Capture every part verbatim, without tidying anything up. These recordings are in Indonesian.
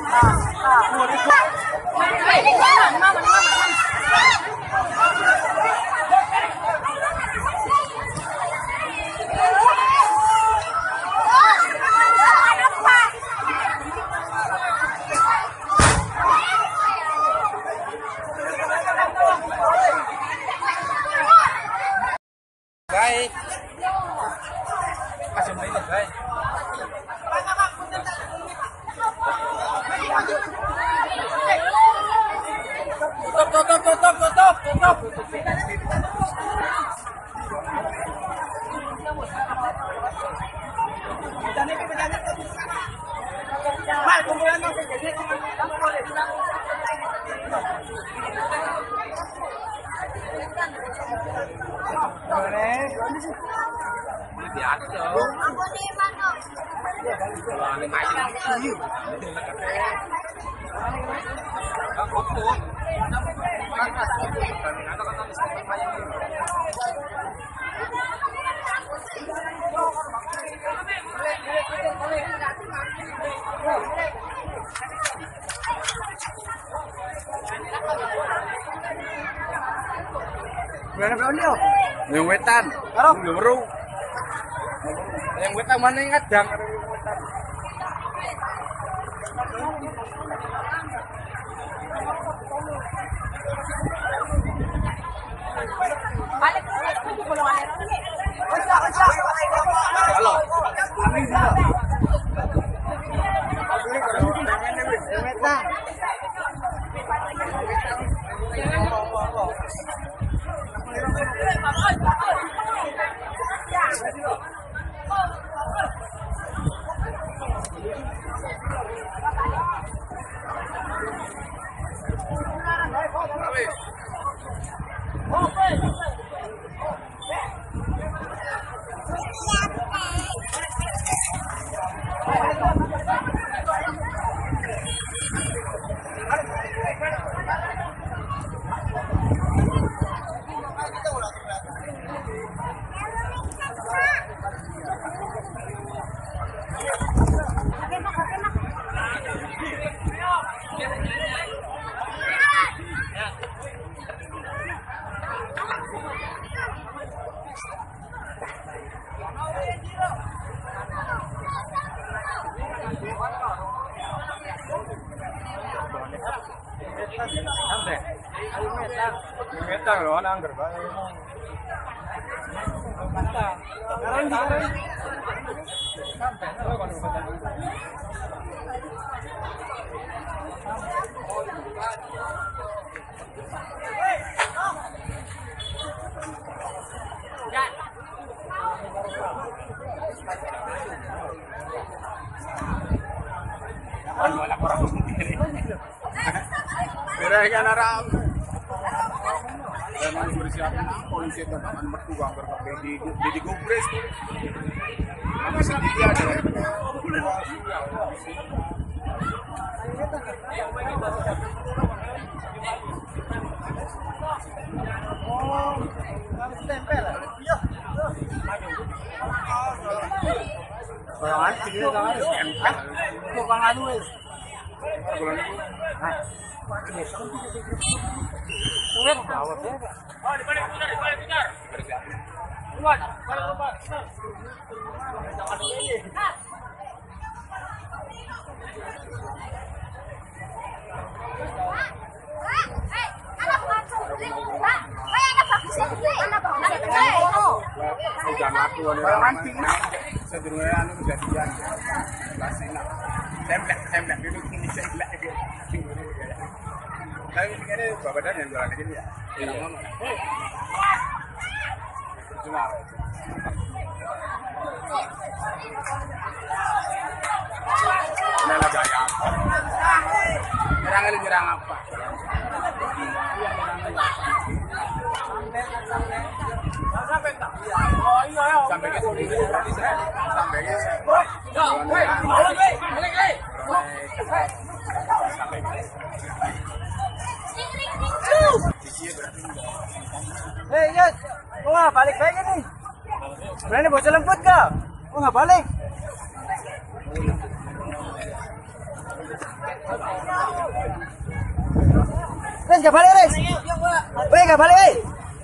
Baik. Kasih main baik. Tutup, tutup, tutup, tutup, tutup. Mal, kumpulan mo sa gini. Di atas dong. Aku di mana? Wah, ini main. Aku tuh. Berapa tahun dia? Yang wetan. Karo? Yang weru. Yang wetan mana yang ngadang? Balik ke pulangan. Halo. Sampai. Metang loh, anggar bae. Mantap. Sekarang sekarang. Sampai lo kon udah. Kan malah orang sendiri. Berakan aram. Memang bersiap polisi tentang mertua berpakai di di gubres. Tapi sendiri ada. Oh, harus tempel. Iya. Orang anti itu kan harus tempel. Bukan anu wis. Bulan itu. Udah bawa ya. Oh, di balik putar, di balik putar. Bersiap. Keluar, balik keluar. Sudah laku orang anti. Sedurunge anu kejadian. Lasina. Templek, templek dulu ini templek gitu. Tapi ini babadan yang jualan ini ya. Iya. Cuma. Nela gaya apa? Nyerang lu nyerang apa? Sampai tak? Oh iya ya. Sampai ke sini berarti saya sampai ke sini. Ya, woi, balik woi, balik woi. Sampai ke sini. Hei, Yus. Kok nggak balik lagi nih? Berani bocah lembut kah? Kok nggak balik? Res, gak balik, Res. Weh, gak balik, weh.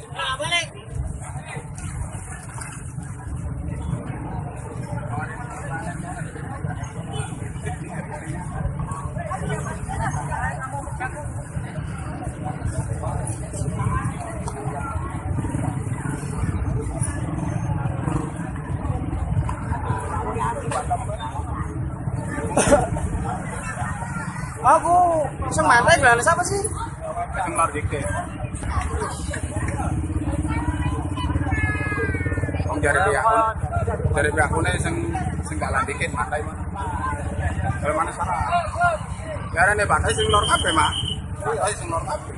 Aku semantai bilang siapa sih? Dengar dikit. Om dari pihak dari pihak kuna sing sing gak dikit mantai mah. Kalau mana salah? Jarane bantai sing lor kabeh, Mak. Bantai sing lor kabeh.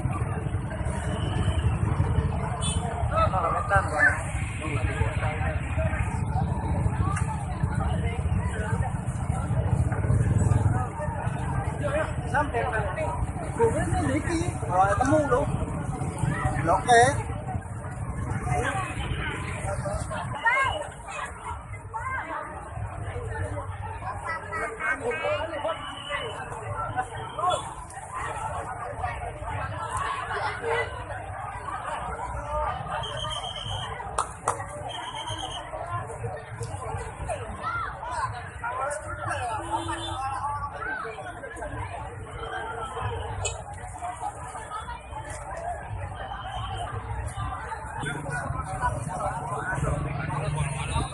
Sampai gue ini diki, kalau ketemu lo, oke.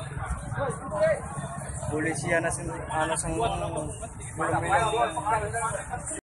Polisi anak sing anak sing belum bilang